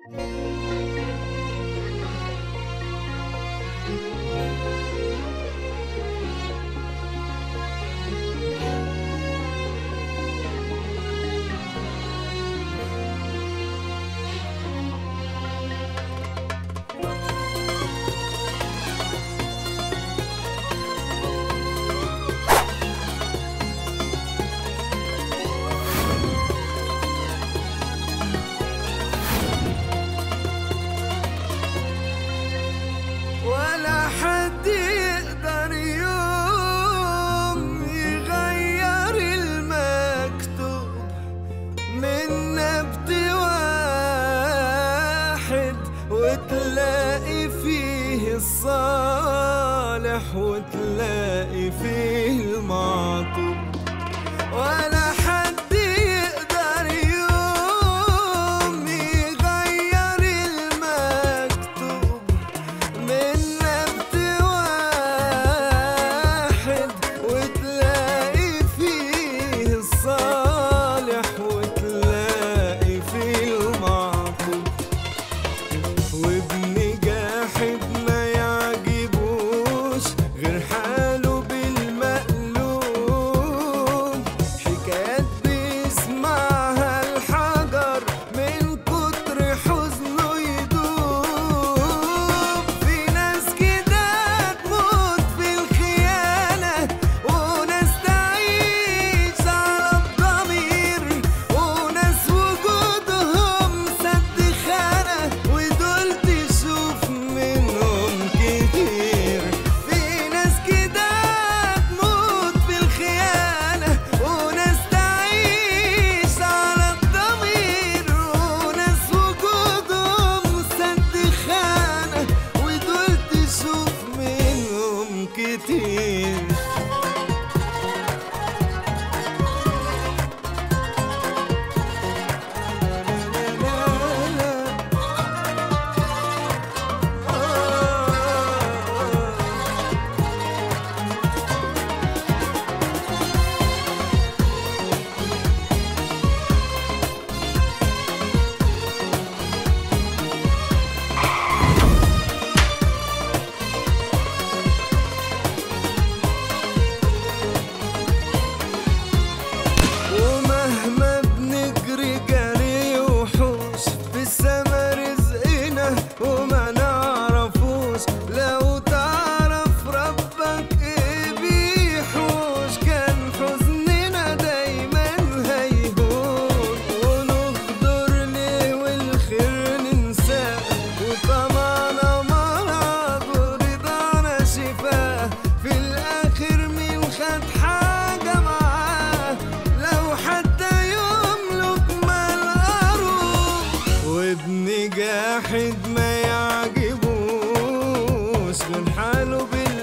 وتلاقي فيه الصالح وتلاقي فيه المعطوب، ولا حد يقدر يوم يغير المكتوب من نبت واحد، وتلاقي فيه الصالح وتلاقي فيه المعطوب. وابن جاحد ما يعجبوش غير حاله بالمقلوب، حكايات بيسمعها الحجر من كتر حزنه يدوب. في ناس كده تموت في الخيانة، وناس تعيش على الضمير، وناس وجودهم سد خانة ودول تشوف منهم كتير. في ناس كده تموت في الخيانة، وناس تعيش على الضمير، وناس وجودهم سد خانة ودول تشوف منهم كتير. ومهما بنجري جري وحوش في السما رزقنا وما نعرفوش. لو تعرف ربك ايه بيحوش، كان حزننا دايما هيهون. ونغدر ليه والخير ننساه، وطمعنا مرض ورضانا شفاه. في الاخر مين خد حاجة معاه؟ لو حتى يملك مال قارون. وابن جاحد ما يعجبوش غير حاله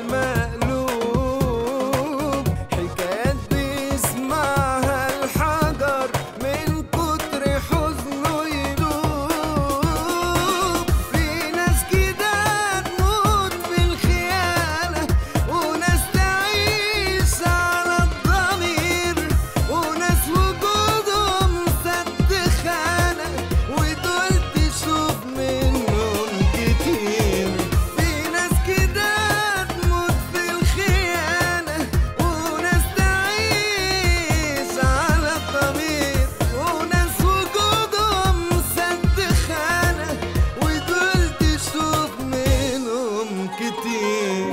بالمقلوب، حكايات بيسمعها الحجر من كتر حزنه يدوب. في ناس كده تموت في الخيانة، وناس تعيش على الضمير، وناس وجودهم سد خانة ودول تشوف منهم كتير. في ناس كده تموت في الخيانة، وناس تعيش على الضمير، وناس وجودهم سد خانة ودول تشوف منهم كتير.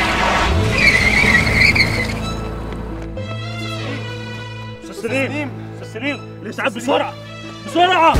استاذ سليم، السرير، الاسعاف بسرعه بسرعه.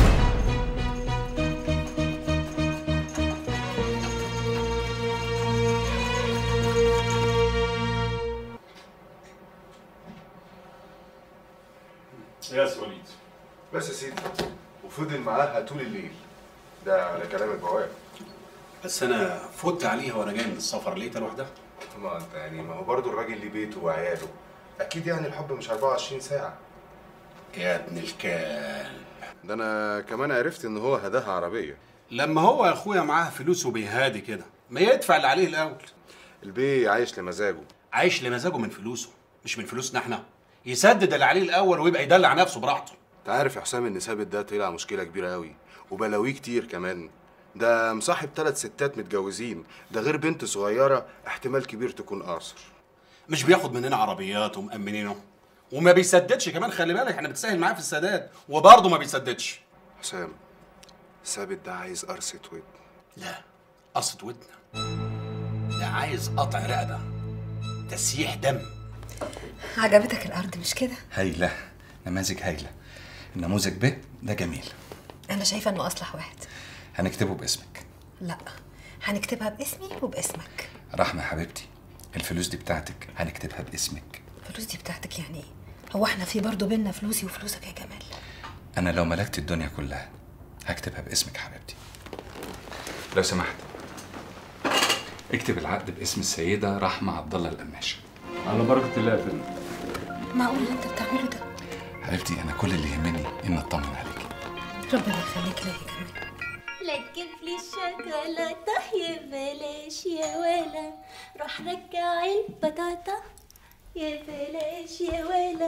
يا وليد بس يا سيدي، وفضل معاها طول الليل ده على كلام البواب. بس انا فوت عليها وانا جاي من السفر، لقيتها لوحدها. ما انت يعني ما هو برضه الراجل ليه بيته وعياله، اكيد يعني الحب مش 24 ساعه. يا ابن الكلب، ده انا كمان عرفت ان هو هداها عربيه. لما هو يا اخويا معاه فلوس وبيهادي كده ما يدفع اللي عليه الاول. البيه عايش لمزاجه. عايش لمزاجه من فلوسه مش من فلوسنا احنا. يسدد اللي عليه الاول ويبقى يدلع نفسه براحته. انت عارف يا حسام ان ثابت ده طلع مشكله كبيره قوي وبلاويه كتير كمان. ده مصاحب 3 ستات متجوزين، ده غير بنت صغيره احتمال كبير تكون قاصر. مش بياخد مننا عربيات ومأمنينه وما بيسددش كمان. خلي بالك احنا بنتساهل معاه في السداد وبرضه ما بيسددش. حسام، ثابت ده عايز قرصه ودن. لا، قرصة ودن؟ ده عايز قطع رقبه، تسييح دم. عجبتك الأرض مش كده؟ هايلة، نماذج هايلة. النموذج ب ده جميل. أنا شايفة إنه أصلح واحد. هنكتبه باسمك. لا، هنكتبها باسمي وباسمك. رحمة حبيبتي، الفلوس دي بتاعتك، هنكتبها باسمك. الفلوس دي بتاعتك يعني إيه؟ هو إحنا في برضه بينا فلوسي وفلوسك يا جمال؟ أنا لو ملكت الدنيا كلها هكتبها باسمك حبيبتي. لو سمحت اكتب العقد باسم السيدة رحمة عبد الله القماشة. على بركة الله يا فندم. معقول اللي أنت بتعمله ده؟ حبيبتي أنا كل اللي يهمني إن أطمن عليكي. ربنا يخليك ليا يا جمال. لا تجيب لي الشوكولاتة يا بلاش يا ولا، روح رجع البطاطا يا بلاش يا ولا.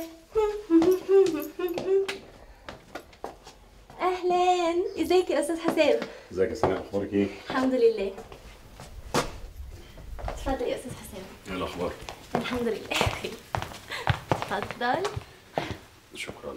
اهلا، ازيك يا استاذ حسام؟ ازيك يا سناء، اخبارك ايه؟ الحمد لله. اتفضل يا استاذ حسام. ايه الاخبار؟ الحمد لله بخير. اتفضل. شكرا.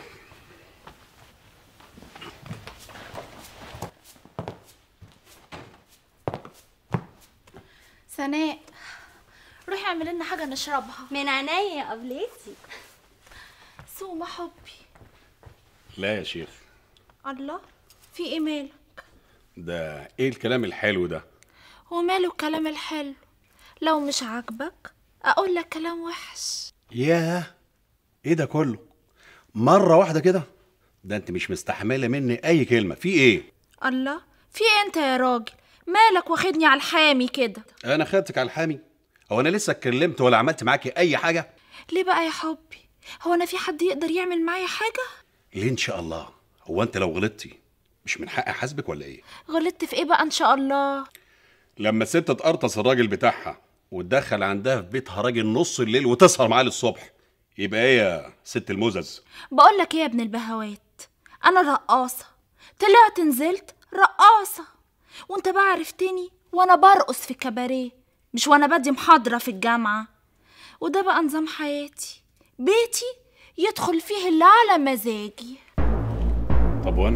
سناء، روحي اعملي لنا حاجه نشربها. من عينيا يا قبلتي. سومة حبي. لا يا شيخ. الله، في ايه مالك؟ ده ايه الكلام الحلو ده؟ وماله الكلام الحلو؟ لو مش عاجبك اقول لك كلام وحش. ياه، ايه ده كله مره واحده كده؟ ده انت مش مستحمله مني اي كلمه. في ايه؟ الله، في ايه انت يا راجل؟ مالك واخدني على الحامي كده؟ انا خدتك على الحامي؟ هو انا لسه اتكلمت ولا عملت معاكي اي حاجه؟ ليه بقى يا حبي؟ هو انا في حد يقدر يعمل معايا حاجه؟ ليه ان شاء الله؟ هو انت لو غلطتي مش من حقي احاسبك ولا ايه؟ غلطت في ايه بقى ان شاء الله؟ لما الست تقرطص الراجل بتاعها وتدخل عندها في بيتها راجل نص الليل وتسهر معاه للصبح، يبقى ايه يا ست المزز؟ بقول لك ايه يا ابن البهوات، انا رقاصه، طلعت نزلت رقاصه، وانت بقى عرفتني وانا برقص في كباريه، مش وانا بدي محاضره في الجامعه. وده بقى نظام حياتي، بيتي يدخل فيه اللي على مزاجي. طب وانا؟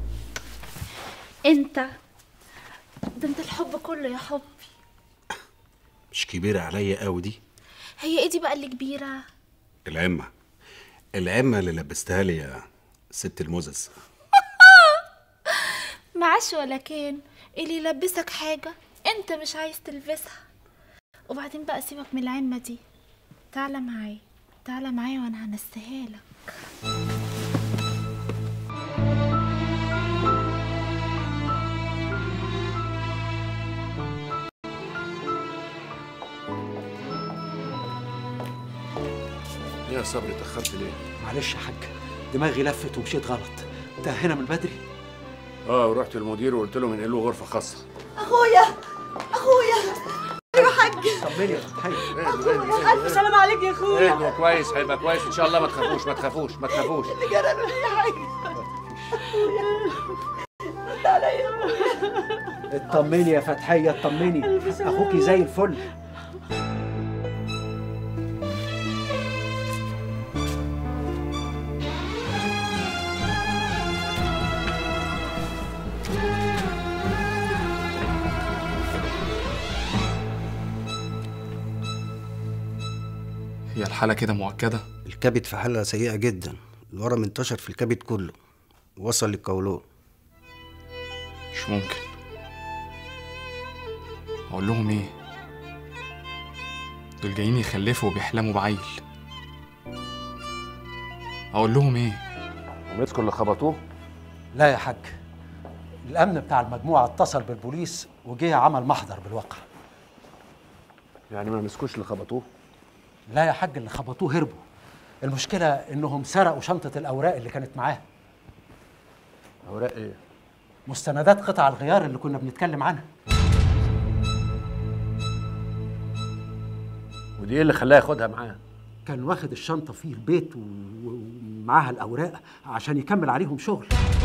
انت ده انت الحب كله يا حبي. مش كبيره عليا قوي دي؟ هي ايه دي بقى اللي كبيره؟ العمه اللي لبستها لي يا ست المزز. معاش ولا كان اللي يلبسك حاجه انت مش عايز تلبسها. وبعدين بقى سيبك من العمه دي، تعالى معايا تعالى معايا وانا هنسيها لك. يا صبري اتأخرت ليه؟ معلش يا حاج، دماغي لفت ومشيت غلط. انت هنا من بدري؟ ورحت للمدير وقلت له من له غرفة خاصة. أخويا يا حاج. طمني يا فتحي. ألف سلام عليك يا أخويا. اهدوا كويس، هيبقى كويس ان شاء الله. ما تخافوش ما تخافوش ما تخافوش. اللي جرى له يا حاج. رد عليا. اطمني يا فتحية اطمني، اخوكي زي الفل. هي الحالة كده مؤكدة؟ الكبد في حالة سيئة جدا، الورم انتشر في الكبد كله ووصل للقولون. مش ممكن. اقول لهم ايه؟ دول جايين يخلفوا وبيحلموا بعيل. اقول لهم ايه؟ ومسكوا اللي خبطوه؟ لا يا حاج، الامن بتاع المجموعه اتصل بالبوليس وجه عمل محضر بالواقع. يعني ما مسكوش اللي خبطوه؟ لا يا حاج، اللي خبطوه هربوا. المشكله انهم سرقوا شنطه الاوراق اللي كانت معاه. اوراق ايه؟ مستندات قطع الغيار اللي كنا بنتكلم عنها. ودي ايه اللي خلاه ياخدها معاه؟ كان واخد الشنطه في البيت ومعاها الاوراق عشان يكمل عليهم شغل.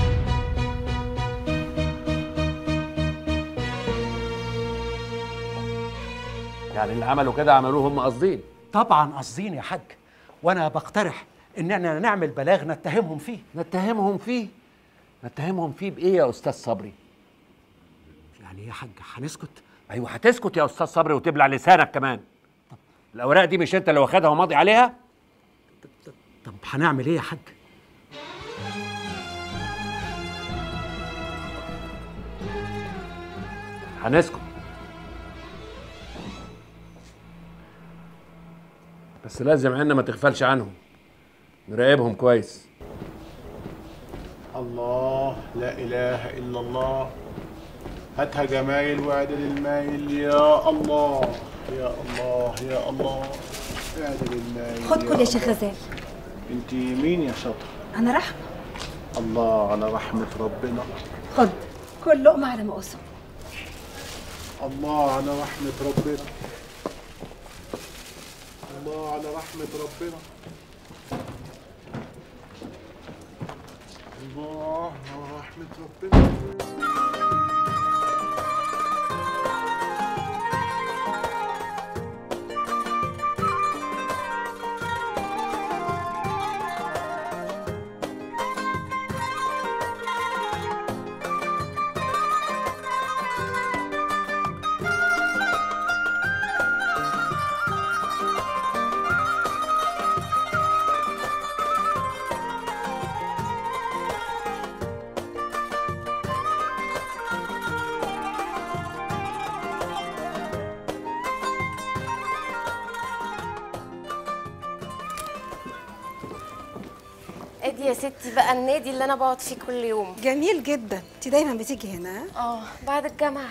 يعني اللي عملوا كده عملوه هم قاصدين؟ طبعا قاصدين يا حاج، وانا بقترح اننا نعمل بلاغ نتهمهم فيه. نتهمهم فيه؟ نتهمهم فيه بايه يا استاذ صبري؟ يعني ايه يا حاج، هنسكت؟ ايوه هتسكت يا استاذ صبري وتبلع لسانك كمان. الاوراق دي مش انت اللي واخدها وماضي عليها؟ طب هنعمل ايه يا حاج؟ هنسكت، بس لازم عنا ما تغفلش عنهم، نراقبهم كويس. الله، لا اله الا الله. هاتها جمايل وعدل المايل. يا الله يا الله يا الله، اعدل المايل. خد كل يا شيخ غزال. انت مين يا شاطر؟ انا رحمه. الله على رحمه ربنا. خد كل لقمه على مقاسه. الله على رحمه ربنا. الله على رحمه ربنا. الله على رحمه ربنا. ادي يا ستي بقى النادي اللي انا بقعد فيه كل يوم. جميل جدا. انت دايما بتيجي هنا؟ بعد الجامعه.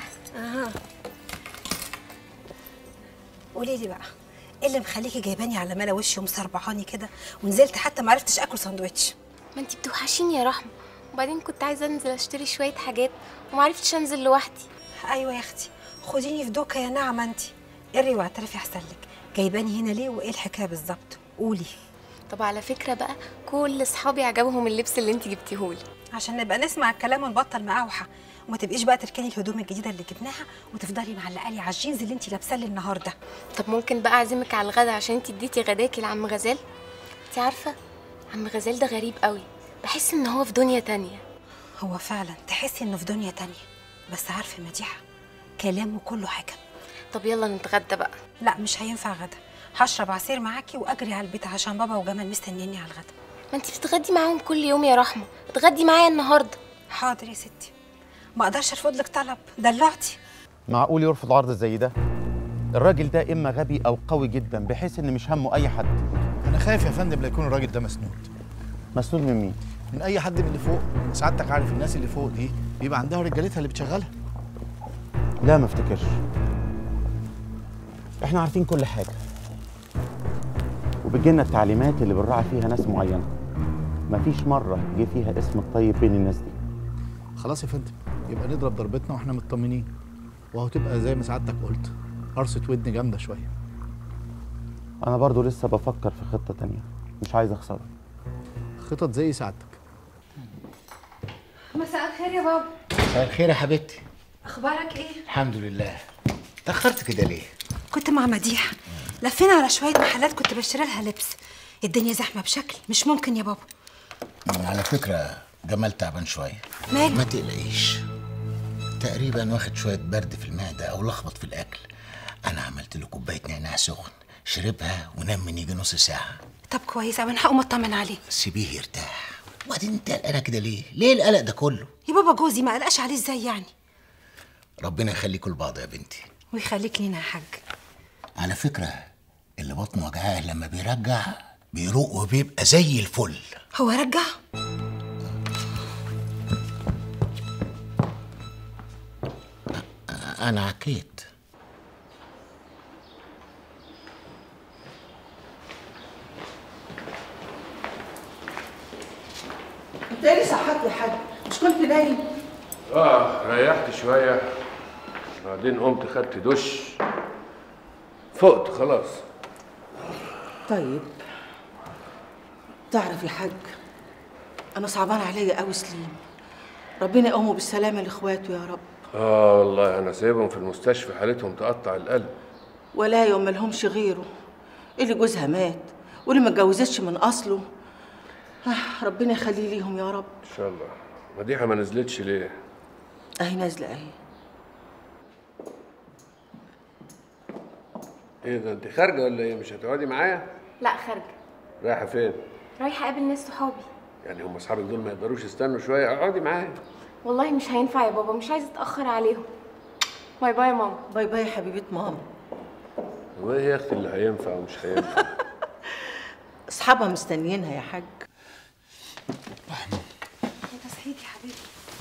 قولي لي بقى، ايه اللي مخليكي جايباني على ملا وشي ومصربعاني كده ونزلت حتى ما عرفتش اكل ساندوتش؟ ما انتي بتوحشيني يا رحمه، وبعدين كنت عايزه انزل اشتري شويه حاجات وما عرفتش انزل لوحدي. ايوه يا اختي، خديني في دوكه يا نعمه. انت قري واعترفي احسن لك، جايباني هنا ليه وايه الحكايه بالظبط؟ قولي. طب على فكره بقى، كل اصحابي عجبهم اللبس اللي انتي جبتيهولي. عشان نبقى نسمع الكلام ونبطل مقاوحه، وما تبقيش بقى تركني الهدوم الجديده اللي جبناها وتفضلي معلقالي على الجينز اللي انت لابساه لي النهارده. طب ممكن بقى اعزمك على الغدا عشان انتي اديتي غداكي لعم غزال؟ انتي عارفه عم غزال ده غريب قوي، بحس ان هو في دنيا تانية. هو فعلا تحسي انه في دنيا تانية، بس عارفه مديحه كلامه كله حكم. طب يلا نتغدى بقى. لا مش هينفع غدا، هشرب عصير معاكي واجري على البيت عشان بابا وجمال مستنيني على الغدا. ما انتي بتتغدي معاهم كل يوم يا رحمه، اتغدي معايا النهارده. حاضر يا ستي، ما اقدرش ارفض لك طلب، دلعتي. معقول يرفض عرض زي ده؟ الراجل ده اما غبي او قوي جدا بحيث ان مش همه اي حد. انا خايف يا فندم لا يكون الراجل ده مسنود. مسنود من مين؟ من اي حد من اللي فوق. سعادتك عارف الناس اللي فوق دي بيبقى عندها رجالتها اللي بتشغلها. لا ما افتكرش، احنا عارفين كل حاجه وبتجيلنا التعليمات اللي بنراعي فيها ناس معينه. مفيش مره جه فيها اسم الطيب بين الناس دي. خلاص يا فندم، يبقى نضرب ضربتنا واحنا مطمنين، وهو تبقى زي ما سعادتك قلت قرصة ودن جامده شويه. انا برضو لسه بفكر في خطه تانية، مش عايز اخسرها. خطط زي سعادتك. مساء الخير يا بابا. مساء الخير يا حبيبتي. اخبارك ايه؟ الحمد لله. اتأخرت كده ليه؟ كنت مع مديحه، لفينا على شويه محلات كنت بشتري لها لبس. الدنيا زحمه بشكل مش ممكن يا بابا. على فكرة جمال تعبان شوية. ماله؟ ما تقلقيش، تقريبا واخد شوية برد في المعدة أو لخبط في الأكل. أنا عملت له كوباية نعناع سخن شربها ونام من يجي نص ساعه. طب كويس أوي، أنا هقوم أطمن عليه. سيبيه يرتاح. وبعدين انت قلقانه كده ليه؟ ليه القلق ده كله؟ يا بابا جوزي ما قلقش عليه إزاي يعني؟ ربنا يخليكوا لبعض يا بنتي. ويخليك لينا يا حاج. على فكره اللي بطنه وجعاه لما بيرجع بيروق وبيبقى زي الفل. هو رجع؟ انا عكيت. انت ايه اللي صحاك يا حاج؟ مش كنت نايم؟ ريحت شويه بعدين قمت خدت دش فقت خلاص. طيب تعرف يا حاج، انا صعبان عليا قوي سليم. ربنا يقومه بالسلامه لاخواته يا رب. والله انا سايبهم في المستشفى حالتهم تقطع القلب. ولا يوم ملهمش غيره، اللي جوزها مات واللي ما اتجوزتش من اصله. ربنا يخليه ليهم يا رب. ان شاء الله. مديحه ما نزلتش ليه؟ اهي نازله اهي. ايه ده، انت خارجه ولا ايه؟ مش هتقعدي معايا؟ لا خارجه. رايحه فين؟ رايحه اقابل ناس صحابي. يعني هم اصحابك دول ما يقدروش يستنوا شويه؟ اقعدي معايا. والله مش هينفع يا بابا، مش عايزه اتاخر عليهم. باي باي يا ماما. باي باي يا حبيبه ماما. هو ايه يا اختي اللي هينفع ومش هينفع؟ اصحابها مستنيينها يا حاج. انت صحيت يا حبيبي؟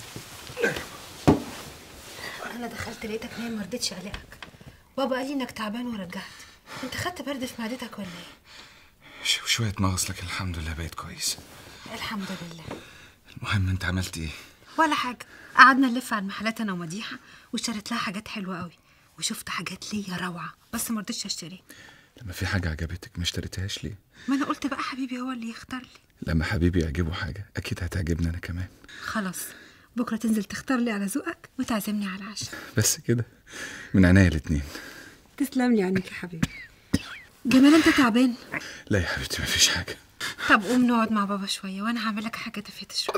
انا دخلت لقيتك نايم، ما رضيتش اقلقك. بابا قال لي انك تعبان ورجعت. انت خدت برد في معدتك ولا ايه؟ شوية مغص لكن الحمد لله بقيت كويس. الحمد لله. المهم انت عملت ايه؟ ولا حاجه، قعدنا نلف على المحلات انا ومديحه واشتريت لها حاجات حلوه قوي، وشفت حاجات ليا روعه بس ما رضيتش اشتريها. لما في حاجة عجبتك ما اشتريتهاش ليه؟ ما انا قلت بقى حبيبي هو اللي يختار لي. لما حبيبي يعجبه حاجة أكيد هتعجبني أنا كمان. خلاص بكره تنزل تختار لي على ذوقك وتعزمني على العشاء. بس كده من عينيا الاتنين. تسلم لي عينيك يا حبيبي. جمال انت تعبان؟ لا يا حبيبتي مفيش حاجة. طب قوم نقعد مع بابا شويه وانا هعمل لك حاجه تفيت الشغل.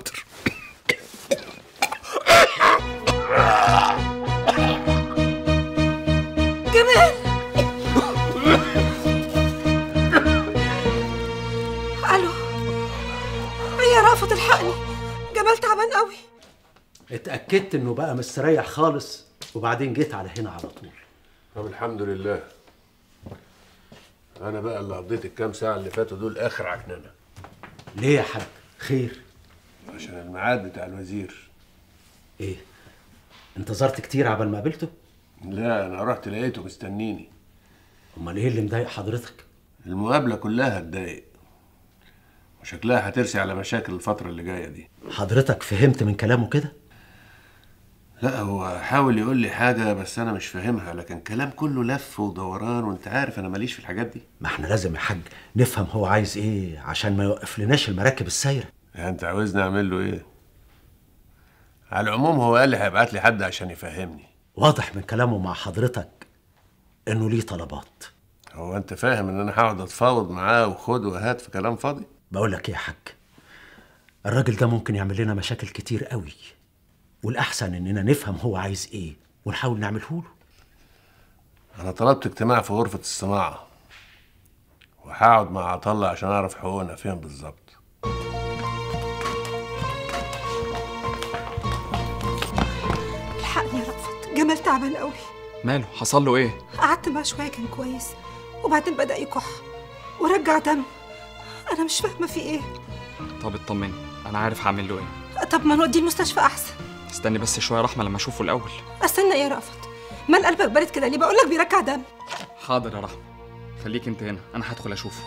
جمال الو يا رافض الحقني، جمال تعبان قوي. اتأكدت انه بقى مستريح خالص وبعدين جيت على هنا على طول. طب الحمد لله. انا بقى اللي قضيت الكام ساعه اللي فاتوا دول اخر عكننه. ليه يا حاج؟ خير؟ عشان الميعاد بتاع الوزير. ايه؟ انتظرت كتير عبال ما قابلته؟ لا انا رحت لقيته مستنيني. امال ايه اللي مضايق حضرتك؟ المقابله كلها هتضايق وشكلها هترسي على مشاكل الفتره اللي جايه دي. حضرتك فهمت من كلامه كده؟ لا هو حاول يقول لي حاجه بس انا مش فاهمها، لكن كلام كله لف ودوران وانت عارف انا ماليش في الحاجات دي. ما احنا لازم يا حاج نفهم هو عايز ايه عشان ما يوقف لناش المراكب السايره. يعني انت عاوزني اعمل له ايه؟ على العموم هو قال لي هيبعت لي حد عشان يفهمني. واضح من كلامه مع حضرتك انه ليه طلبات. هو انت فاهم ان انا هقعد اتفاوض معاه وخد وهات في كلام فاضي؟ بقول لك ايه يا حاج، الراجل ده ممكن يعمل لنا مشاكل كتير قوي، والاحسن اننا نفهم هو عايز ايه ونحاول نعمله له. انا طلبت اجتماع في غرفه الصناعه وهقعد مع عطله عشان اعرف حقوقنا فين بالظبط. الحقني يا رأفت، جمال تعبان قوي. ماله؟ حصل له ايه؟ قعدت معاه شويه كان كويس وبعدين بدأ يكح ورجع دم. انا مش فاهمه في ايه. طب اطمني انا عارف هعمل له ايه. طب ما نوديه المستشفى احسن. استني بس شويه رحمه لما اشوفه الاول. استنى ايه يا رأفت؟ مال قلبك بارد كده ليه؟ بقول لك بيرجع دم. حاضر يا رحمه، خليك انت هنا انا هدخل اشوفه.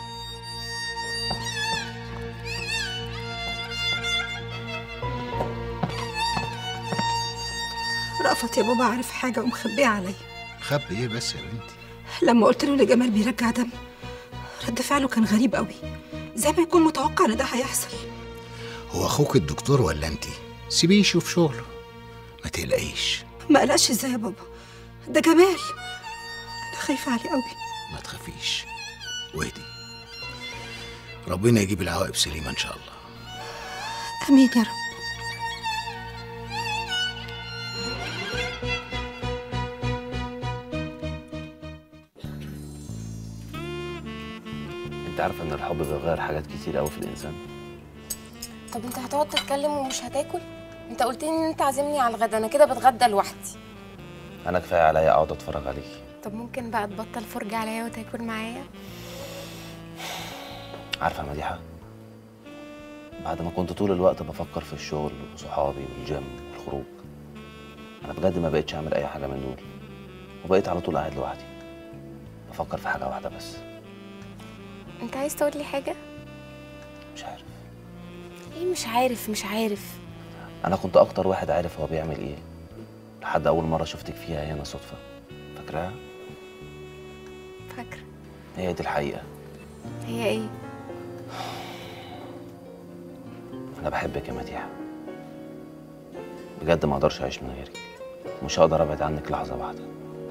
رأفت يا بابا عارف حاجه ومخبيه عليا. خبي ايه بس يا بنتي؟ لما قلت له ان جمال بيرجع دم رد فعله كان غريب قوي، زي ما يكون متوقع ان ده هيحصل. هو اخوك الدكتور ولا انتي؟ سيبيه يشوف شغله، ما تقلقيش. ما قلقش ازاي يا بابا؟ ده جمال، انا خايفه عليه قوي. ما تخافيش واهدي، ربنا يجيب العواقب سليمه ان شاء الله. امين يا رب. عارفه ان الحب بيغير حاجات كتير قوي في الانسان؟ طب انت هتقعد تتكلم ومش هتاكل؟ انت قلت لي ان انت عازمني على الغدا، انا كده بتغدى لوحدي. انا كفايه عليا اقعد اتفرج عليكي. طب ممكن بقى تبطل فرجة عليا وتاكل معايا؟ عارفه يا مديحه، بعد ما كنت طول الوقت بفكر في الشغل وصحابي والجيم والخروج، انا بجد ما بقتش اعمل اي حاجه من دول، وبقيت على طول قاعد لوحدي بفكر في حاجه واحده بس. انت عايز تقول لي حاجه؟ مش عارف. ايه مش عارف؟ انا كنت اكتر واحد عارف هو بيعمل ايه لحد اول مره شفتك فيها هنا صدفه. فاكراها؟ فاكره. هي دي الحقيقه. هي ايه؟ انا بحبك يا مديحه، بجد ما اقدرش اعيش من غيرك، مش هقدر ابعد عنك لحظه واحده.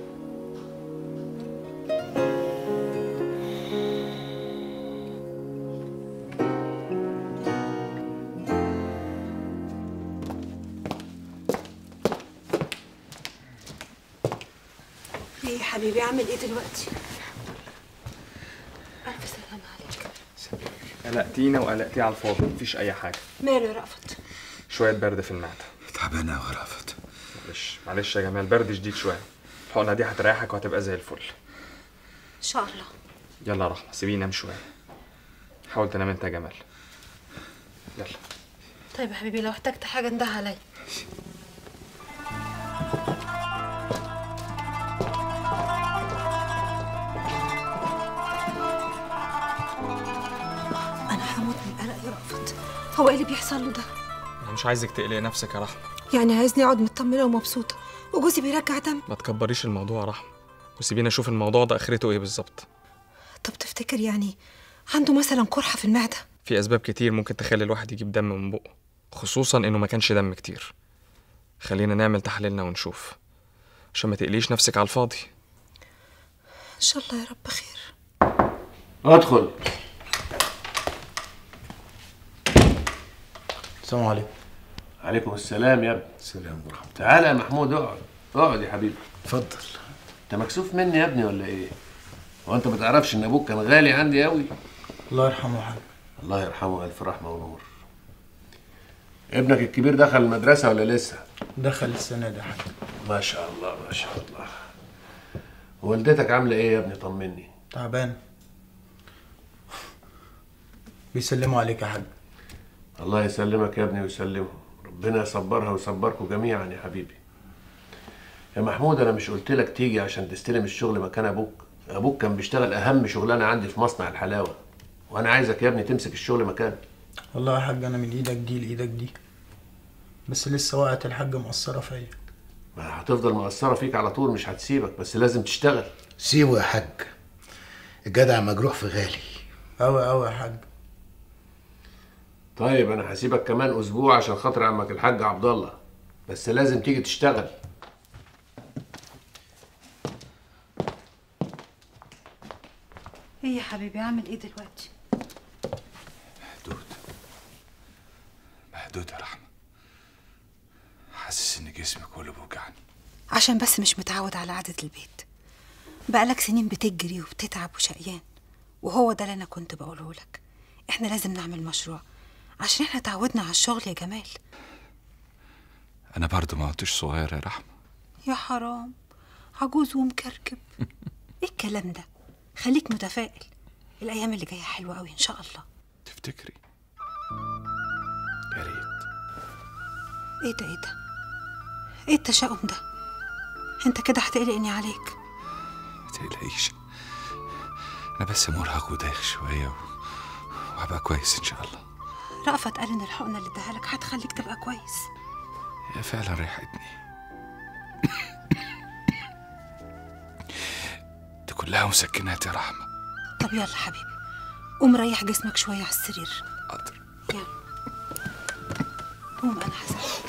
ايه يا حبيبي عامل ايه دلوقتي؟ الف سلامة عليك. قلقتينا وقلقتيه على الفاضي، مفيش اي حاجه. ماله يا رأفت؟ شويه برد في المعده. تعبانه يا رأفت. معلش يا جمال، برد شديد شويه. الحقنه دي هتريحك وهتبقى زي الفل. ان شاء الله. يلا يا رحمه سيبيني انام شويه. حاول تنام انت يا جمال. يلا. طيب يا حبيبي لو احتجت حاجة انده عليا. انا هموت من القلق يا رأفت. هو ايه اللي بيحصل له ده؟ انا مش عايزك تقلقي نفسك يا رحمه. يعني عايزني اقعد مطمنة ومبسوطة وجوزي بيرجع دم؟ ما تكبريش الموضوع يا رحمه، وسيبيني اشوف الموضوع ده اخرته ايه بالظبط. طب تفتكر يعني عنده مثلا قرحة في المعدة؟ في اسباب كتير ممكن تخلي الواحد يجيب دم من بقه، خصوصا انه ما كانش دم كتير. خلينا نعمل تحليلنا ونشوف عشان ما تقليش نفسك على الفاضي. ان شاء الله يا رب خير. ادخل. السلام عليكم. عليكم السلام يا ابني. السلام ورحمة الله. تعالى يا محمود، اقعد اقعد يا حبيبي. اتفضل. انت مكسوف مني يا ابني ولا ايه؟ هو انت ما تعرفش ان ابوك كان غالي عندي قوي؟ الله يرحمه يا حاج. الله يرحمه، الف رحمه ونور. ابنك الكبير دخل المدرسه ولا لسه؟ دخل السنه دي يا حاج. ما شاء الله ما شاء الله. والدتك عامله ايه يا ابني؟ طمني. تعبان. بيسلموا عليك يا حاج. الله يسلمك يا ابني ويسلمهم، ربنا يصبرها ويصبركم جميعا يا حبيبي. يا محمود انا مش قلت لك تيجي عشان تستلم الشغل مكان ابوك؟ ابوك كان بيشتغل اهم شغلانه عندي في مصنع الحلاوه، وانا عايزك يا ابني تمسك الشغل مكانه. والله يا حاج انا من ايدك دي لايدك دي، بس لسه وقعت الحاجه مقصره فيا. ما هتفضل مقصره فيك على طول، مش هتسيبك، بس لازم تشتغل. سيبه يا حاج، الجدع مجروح في غالي. اوي اوي يا حاج. طيب انا هسيبك كمان اسبوع عشان خاطر عمك الحاج عبد الله، بس لازم تيجي تشتغل. ايه يا حبيبي عامل ايه دلوقتي؟ مهدود يا رحمة، حاسس ان جسمي كله بيوجعني. عشان بس مش متعود على قعدة البيت، بقالك سنين بتجري وبتتعب وشقيان، وهو ده اللي انا كنت بقوله لك. احنا لازم نعمل مشروع عشان احنا تعودنا على الشغل يا جمال. انا برضو ما عدتش صغير يا رحمة. يا حرام، عجوز ومكركب. ايه الكلام ده؟ خليك متفائل، الايام اللي جايه حلوه قوي ان شاء الله. تفتكري؟ يا ريت. ايه ده ايه ده؟ ايه التشاؤم ده؟ انت كده هتقلقني عليك. ما تقلقيش، انا بس مرهق ودايخ شويه وهبقى كويس ان شاء الله. رأفت قال ان الحقنه اللي اداها لك هتخليك تبقى كويس. هي فعلا ريحتني. دي كلها مسكنات يا رحمه. طب يلا حبيبي قوم ريح جسمك شويه على السرير. حاضر. يلا قوم انا هساعدك.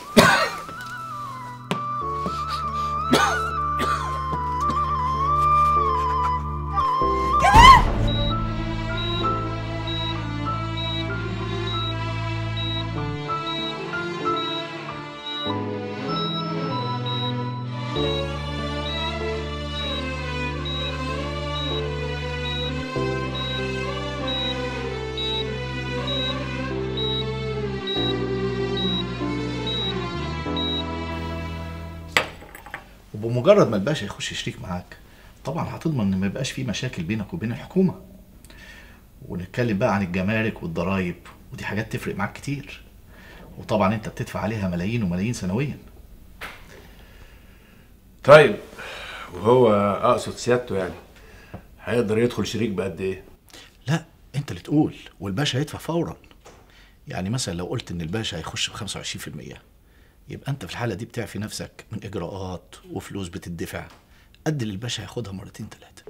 ومجرد ما الباشا يخش شريك معاك طبعا هتضمن ان ما يبقاش في مشاكل بينك وبين الحكومه. ونتكلم بقى عن الجمارك والضرايب، ودي حاجات تفرق معاك كتير، وطبعا انت بتدفع عليها ملايين وملايين سنويا. طيب وهو اقصد سيادته يعني هيقدر يدخل شريك بقد ايه؟ لا انت اللي تقول، والباشا هيدفع فورا. يعني مثلا لو قلت ان الباشا هيخش ب 25%، يبقى انت في الحاله دي بتعفي نفسك من اجراءات وفلوس بتدفع قد اللي الباشا هياخدها مرتين 3.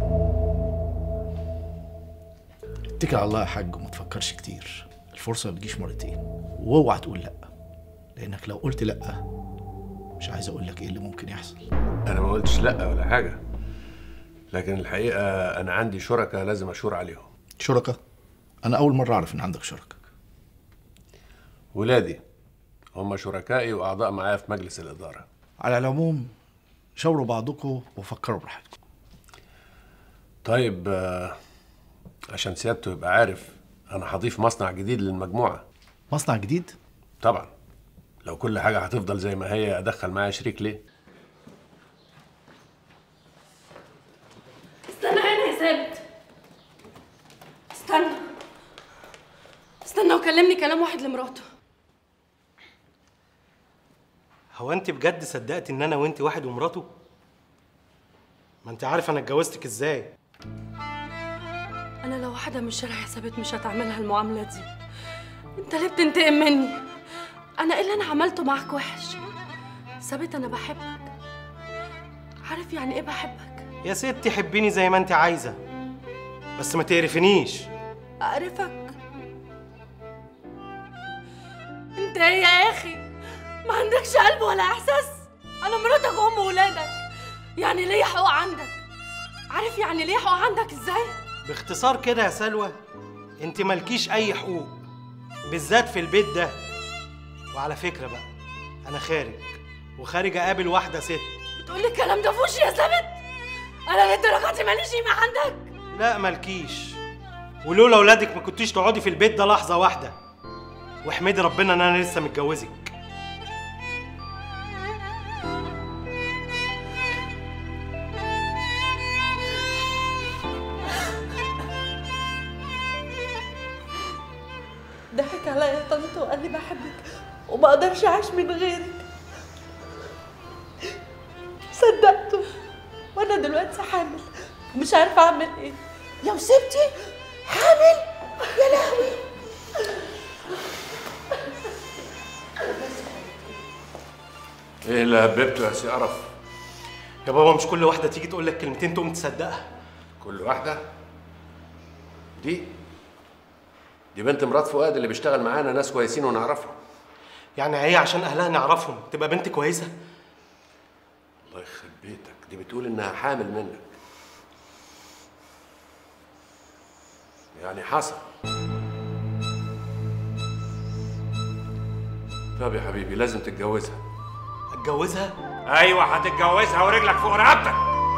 اتكل على الله يا حاج وما تفكرش كتير، الفرصه ما بتجيش مرتين، واوعى تقول لا، لانك لو قلت لا مش عايز اقول لك ايه اللي ممكن يحصل. انا ما قلتش لا ولا حاجه، لكن الحقيقه انا عندي شركاء لازم اشور عليهم. شركاء؟ انا اول مره اعرف ان عندك شركاء. ولادي هم شركائي واعضاء معايا في مجلس الاداره. على العموم شاوروا بعضكم وفكروا براحتكم. طيب عشان سيادته يبقى عارف، انا هضيف مصنع جديد للمجموعه. مصنع جديد؟ طبعا. لو كل حاجه هتفضل زي ما هي ادخل معايا شريك ليه؟ استنى هنا يا ثابت، استنى وكلمني كلام واحد لمراته. هو انت بجد صدقتي ان انا وانت واحد ومراته؟ ما انت عارف انا اتجوزتك ازاي. انا لو واحده من الشارع يا ثابت مش هتعملها المعامله دي. انت ليه بتنتقم مني؟ انا ايه اللي انا عملته معاك وحش؟ ثابت انا بحبك، عارف يعني ايه بحبك؟ يا ستي حبيني زي ما انت عايزه، بس ما تقرفنيش. اقرفك؟ انت ايه يا اخي؟ ما عندكش قلب ولا احساس؟ انا مراتك وام ولادك، يعني ليا حقوق عندك. عارف يعني ليا حقوق عندك ازاي؟ باختصار كده يا سلوى، انت مالكيش اي حقوق، بالذات في البيت ده. وعلى فكره بقى، انا خارج اقابل واحده ست. بتقولي الكلام ده في وشي يا ثابت؟ انا للدرجه دي ماليش قيمه عندك؟ لا مالكيش، ولولا ولادك ما كنتيش تقعدي في البيت ده لحظه واحده. واحمدي ربنا ان انا لسه متجوزك. ضحك عليا يا طنط وقال لي بحبك وما اقدرش اعيش من غيرك. صدقته وانا دلوقتي حامل ومش عارفه اعمل ايه. يا مصيبتي، حامل؟ يا لهوي. ايه اللي هببته يا سي قرف؟ يا بابا مش كل واحده تيجي تقول لك كلمتين تقوم تصدقها. كل واحده؟ دي بنت مرات فؤاد اللي بيشتغل معانا، ناس كويسين ونعرفهم. يعني هي عشان اهلها نعرفهم تبقى بنت كويسه؟ الله يخرب بيتك، دي بتقول انها حامل منك. يعني حصل. طب يا حبيبي لازم تتجوزها. اتجوزها؟ ايوه هتتجوزها ورجلك فوق رقبتك.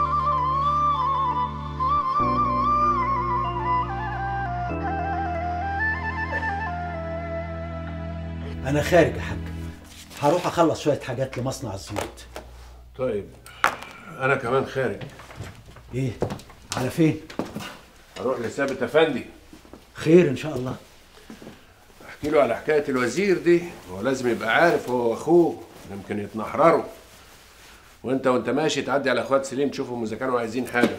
أنا خارج يا حاج، هروح أخلص شوية حاجات لمصنع الزيوت. طيب أنا كمان خارج. إيه؟ على فين؟ هروح لثابت أفندي. خير إن شاء الله. أحكي له على حكاية الوزير دي، هو لازم يبقى عارف هو وأخوه، يمكن يتنحرروا. وأنت ماشي تعدي على إخوات سليم تشوفهم إذا كانوا عايزين حاجة.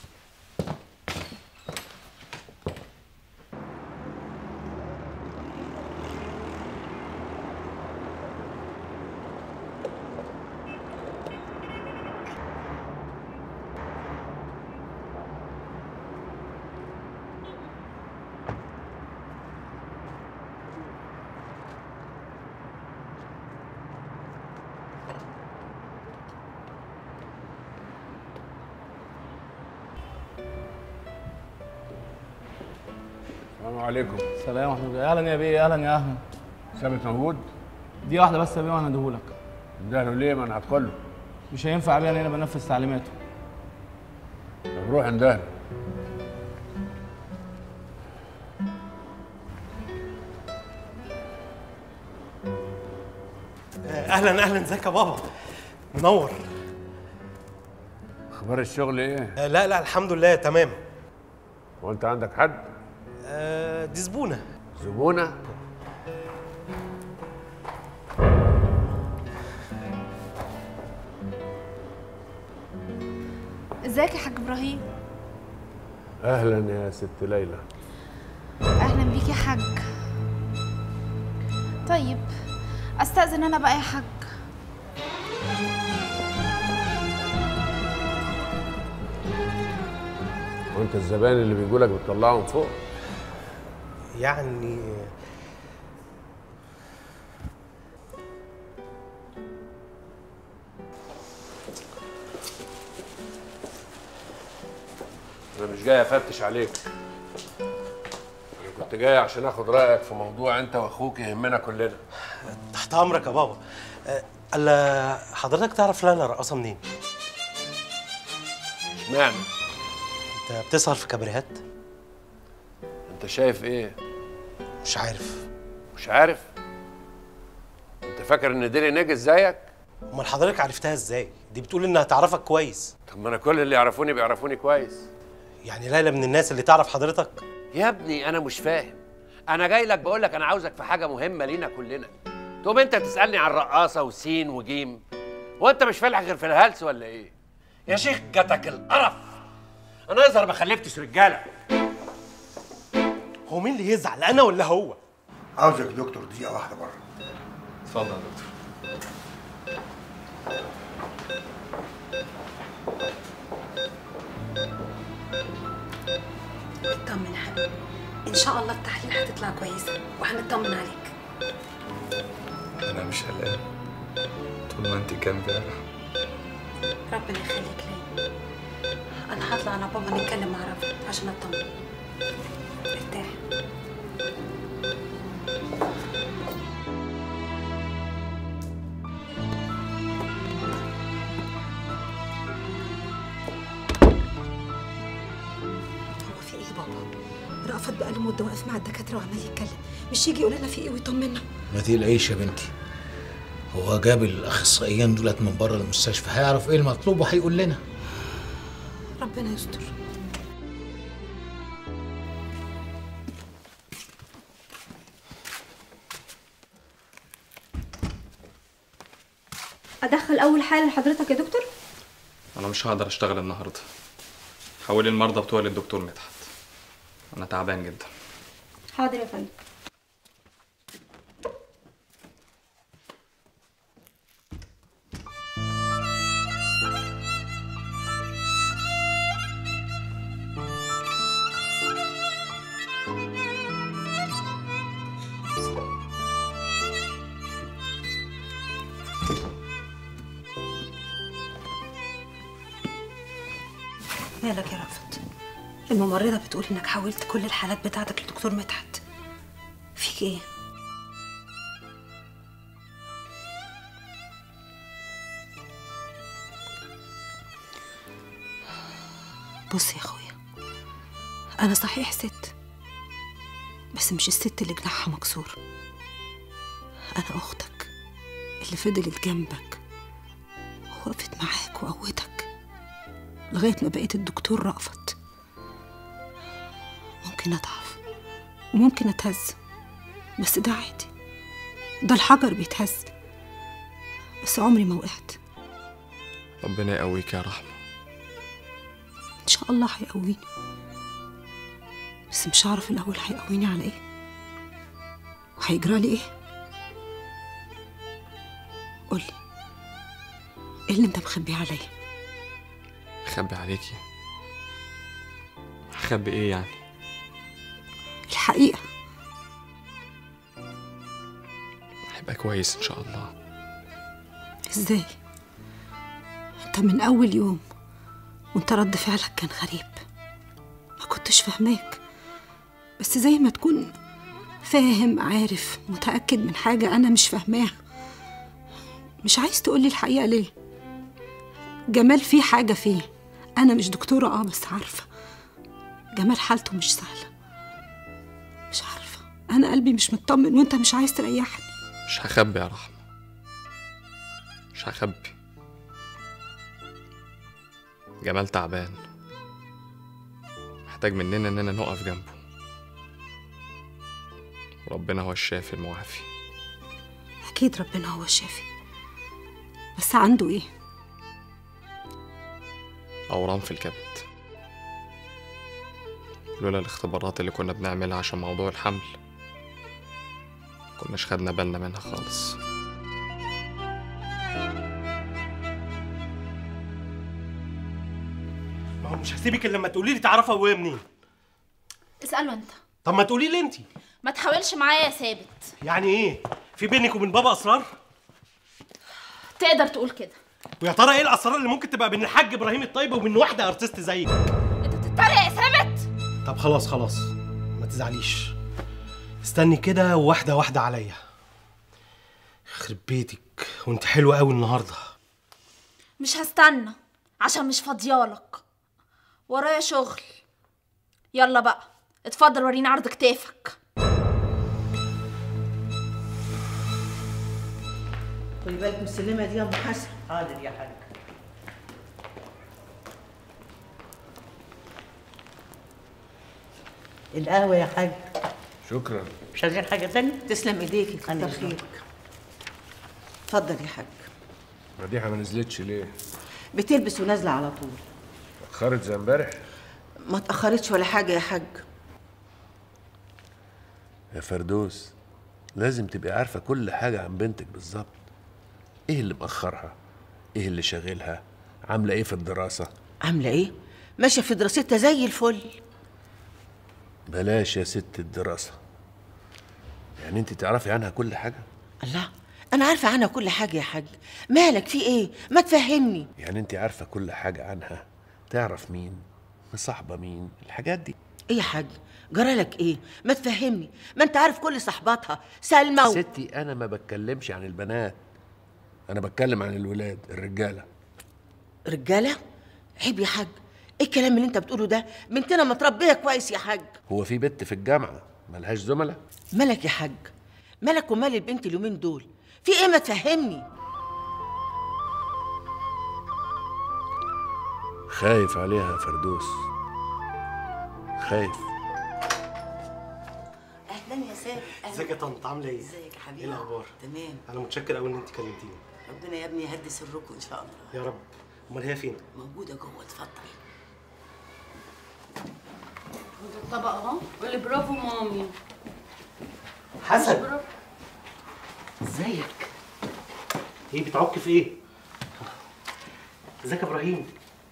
السلام عليكم. السلام ورحمة الله. اهلا يا بيه. اهلا يا اهلا. ثابت موجود؟ دي واحدة بس يا بيه وانا اديهولك. اديله ليه؟ ما انا هدخله. مش هينفع يا بيه، انا بنفذ تعليماته. طب روح اندهله. اهلا اهلا، ازيك يا بابا؟ منور. اخبار الشغل ايه؟ لا لا الحمد لله تمام. هو انت عندك حد؟ دي زبونه. زبونه؟ ازيك يا حاج ابراهيم؟ اهلا يا ست ليلى. اهلا بيك يا حاج. طيب استأذن انا بقى يا حاج. وانت الزبائن اللي بيجولك بتطلعهم فوق؟ يعني انا مش جاي افتش عليك، انا كنت جاي عشان اخد رايك في موضوع انت واخوك يهمنا كلنا. تحت امرك يا بابا. الا حضرتك تعرف ليلى رقاصه منين؟ اشمعنى؟ انت بتسهر في كابريهات؟ انت شايف ايه؟ مش عارف. مش عارف؟ انت فاكر ان ديلي نجس زيك؟ امال حضرتك عرفتها ازاي؟ دي بتقول انها تعرفك كويس. طب ما انا كل اللي يعرفوني بيعرفوني كويس. يعني ليلى من الناس اللي تعرف حضرتك؟ يا ابني انا مش فاهم، انا جاي لك بقول لك انا عاوزك في حاجه مهمه لينا كلنا، تقوم انت تسالني عن رقاصه وسين وجيم، وانت مش فالح غير في الهلس ولا ايه؟ يا شيخ جاتك القرف، انا يظهر ما خلفتش رجاله. هو مين اللي يزعل، انا ولا هو؟ عاوزك دكتور دقيقه واحده بره. اتفضل يا دكتور. اطمن يا حبيبي، ان شاء الله التحليل هتطلع كويسه وهنطمن عليك. انا مش قلقان طول ما انت جنبي يا رحمة. ربنا يخليك ليا. انا هطلع انا بابا نتكلم مع رفعت عشان اطمن. ارتاح. هو في ايه يا بابا؟ رأفت بقاله مده واقف مع الدكاتره وعمال يتكلم، مش يجي يقول لنا في ايه ويطمنا؟ ما تقلقيش يا بنتي، هو جاب الاخصائيين دولت من بره المستشفى، هيعرف ايه المطلوب وهيقول لنا. ربنا يستر. ادخل اول حاله لحضرتك يا دكتور؟ انا مش هقدر اشتغل النهارده، حولي المرضى بتوع للدكتور مدحت، انا تعبان جدا. حاضر يا فندم. مالك يا رأفت؟ الممرضة بتقول انك حولت كل الحالات بتاعتك لدكتور مدحت. فيك ايه؟ بص يا اخويا، انا صحيح ست، بس مش الست اللي جناحها مكسور. انا اختك اللي فضلت جنبك ووقفت معاك وقوتك لغاية ما بقيت الدكتور رأفت. ممكن أضعف وممكن أتهز، بس ده عادي، ده الحجر بيتهز، بس عمري ما وقعت. ربنا يقويك يا رحمة. إن شاء الله هيقويني، بس مش هعرف الأول هيقويني على إيه وهيجرالي إيه. قولي إيه اللي أنت مخبيه عليا؟ اخبي عليكي؟ اخبي ايه يعني؟ الحقيقة. هيبقى كويس ان شاء الله. ازاي؟ انت من اول يوم وانت رد فعلك كان غريب، ما كنتش فاهماك، بس زي ما تكون فاهم، عارف، متأكد من حاجة انا مش فاهماها. مش عايز تقولي الحقيقة ليه؟ جمال فيه حاجة فيه، انا مش دكتورة بس عارفة جمال حالته مش سهلة. مش عارفة، انا قلبي مش مطمن وانت مش عايز تريحني. مش هخبي يا رحمة، مش هخبي. جمال تعبان، محتاج مننا اننا نقف جنبه، وربنا هو الشافي المعافي. اكيد ربنا هو الشافي، بس عنده ايه؟ اورام في الكبد. لولا الاختبارات اللي كنا بنعملها عشان موضوع الحمل كناش خدنا بالنا منها خالص. ما هو مش هسيبك الا لما تقولي لي تعرفي ابويا منين. اسأله انت. طب ما تقولي لي انت. ما تحاولش معايا يا ثابت. يعني ايه؟ في بينك وبين بابا اسرار؟ تقدر تقول كده. ويا ترى ايه الاسرار اللي ممكن تبقى بين الحاج ابراهيم الطيب وبين واحده ارتست زيك؟ انت بتتريق يا ثابت؟ طب خلاص خلاص ما تزعليش، استني كده واحده واحده عليا. يخرب بيتك وانت حلوه قوي النهارده. مش هستنى عشان مش فاضيالك، ورايا شغل. يلا بقى اتفضل وريني عرض كتافك. خلي بالك من السلمه دي يا ام حسن. حاضر يا حاج. القهوه يا حاج. شكرا. مش عايزين حاجه تانية؟ تسلم ايديكي، كتر خيرك. اتفضل يا حاج. مديحه ما نزلتش ليه؟ بتلبس ونازله على طول. اتأخرت زي امبارح؟ ما اتاخرتش ولا حاجه يا حاج. يا فردوس لازم تبقي عارفه كل حاجه عن بنتك بالظبط. ايه اللي مأخرها؟ ايه اللي شاغلها؟ عامله ايه في الدراسه؟ عامله ايه؟ ماشيه في دراستها زي الفل. بلاش يا ست الدراسه. يعني انت تعرفي عنها كل حاجه؟ الله، انا عارفه عنها كل حاجه يا حاج. مالك في ايه؟ ما تفهمني. يعني انت عارفه كل حاجه عنها؟ تعرف مين؟ مصاحبه مين؟ الحاجات دي. ايه يا حاج؟ جرالك ايه؟ ما تفهمني، ما انت عارف كل صحباتها سلمى ستي انا ما بتكلمش عن البنات، انا بتكلم عن الولاد الرجاله. رجاله؟ عيب يا حاج، ايه الكلام اللي انت بتقوله ده؟ بنتنا متربيه كويس يا حاج. هو في بنت في الجامعه ملهاش زملاء؟ مالك يا حاج؟ مالك ومال البنت اليومين دول؟ في ايه؟ ما تفهمني. خايف عليها يا فردوس، خايف. اهلا يا سامي. ازيك يا طنط، عامله ايه؟ ازيك يا حبيبي؟ ايه الاخبار؟ تمام. انا متشكر قوي ان انت كلمتيني. ربنا يا ابني يهدي سركم ان شاء الله. يا رب. امال هي فين؟ موجوده جوه، اتفضل. الطبق اهو. قولي برافو مامي. حسن ازيك؟ ايه بتعك في ايه؟ ازيك يا ابراهيم؟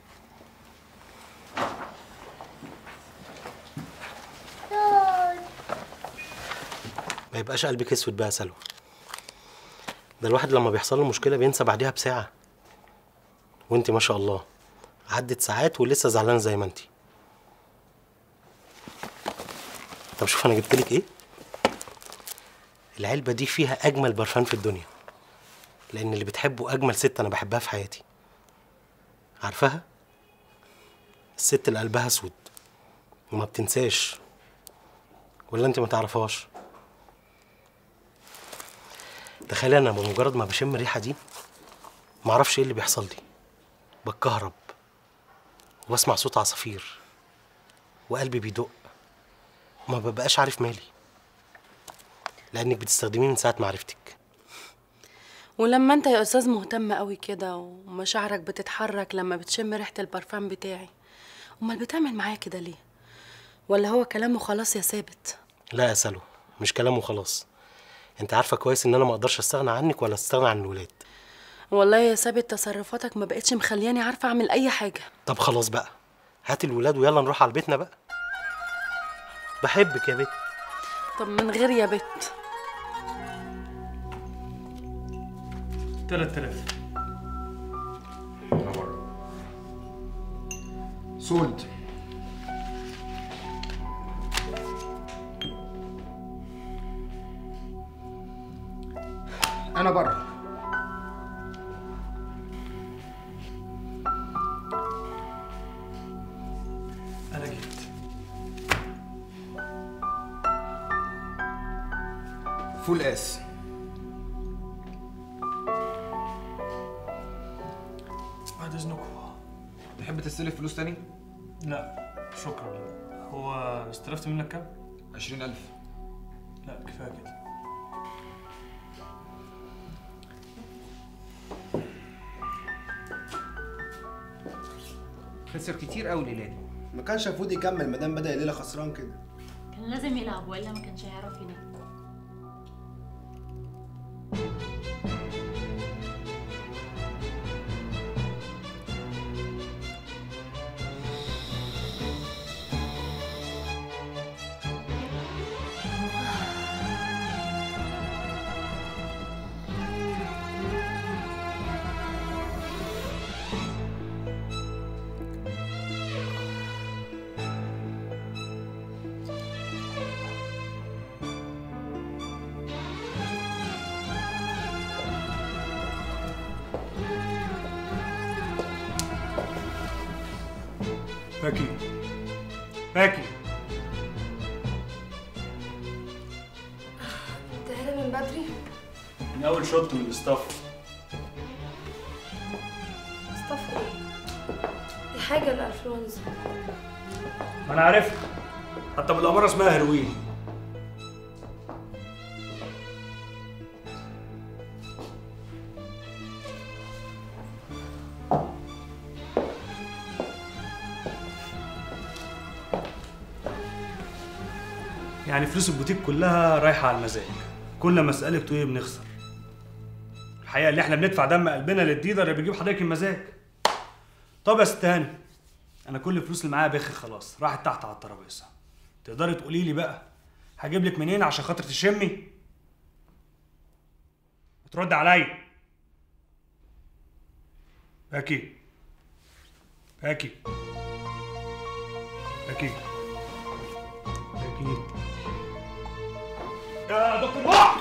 ما يبقاش قلبك اسود بقى يا سلوى. ده الواحد لما بيحصل له مشكله بينسى بعديها بساعه، وانت ما شاء الله عدت ساعات ولسه زعلانه زي ما انت. طب شوف انا جبت لك ايه. العلبه دي فيها اجمل برفان في الدنيا، لان اللي بتحبه اجمل ست انا بحبها في حياتي. عارفاها؟ الست اللي قلبها اسود وما بتنساش. ولا انت ما تعرفهاش؟ تخيلي انا بمجرد ما بشم الريحه دي ما اعرفش ايه اللي بيحصل لي، بتكهرب وبسمع صوت عصافير وقلبي بيدق وما ببقاش عارف مالي، لانك بتستخدميه من ساعه ما عرفتك. ولما انت يا استاذ مهتم قوي كده ومشاعرك بتتحرك لما بتشم ريحه البرفان بتاعي، امال بتعمل معايا كده ليه؟ ولا هو كلامه خلاص يا ثابت؟ لا يا سلوى، مش كلامه خلاص. انت عارفه كويس ان انا ما اقدرش استغنى عنك ولا استغنى عن الولاد. والله يا ثابت تصرفاتك ما بقتش مخلياني عارفه اعمل اي حاجه. طب خلاص بقى، هات الولاد ويلا نروح على بيتنا بقى. بحبك يا بت. طب من غير يا بت. 3000 سولد. انا بره. انا جيت. فول اس. بعد اذنكم، بحب تحب تستلف فلوس تاني؟ لا شكرا. هو استلفت منك كام؟ 20,000. لا كفايه كده. خسر كتير قوي الليله دي. ما كانش المفروض يكمل ما دام بدا الليله خسران كده. كان لازم يلعب والا ما كانش هيعرف ينام. باكي باكي انت هنا من بدري؟ من اول شوط من الاستاف. اصطف ايه؟ دي حاجه الانفلونزا. ما انا عارفها، حتى بالاماره اسمها هيروين. يعني فلوس البوتيك كلها رايحه على المزاج. كل ما اسالك تقولي بنخسر. الحقيقه اللي احنا بندفع دم قلبنا للديلر اللي بيجيب حضرتك المزاج. طب يا ست هاني، انا كل الفلوس اللي معايا بخ خلاص راحت تحت على الترابيزه. تقدري تقولي لي بقى هجيب لك منين عشان خاطر تشمي؟ وترد عليا. باكي باكي باكي باكي يا دكتور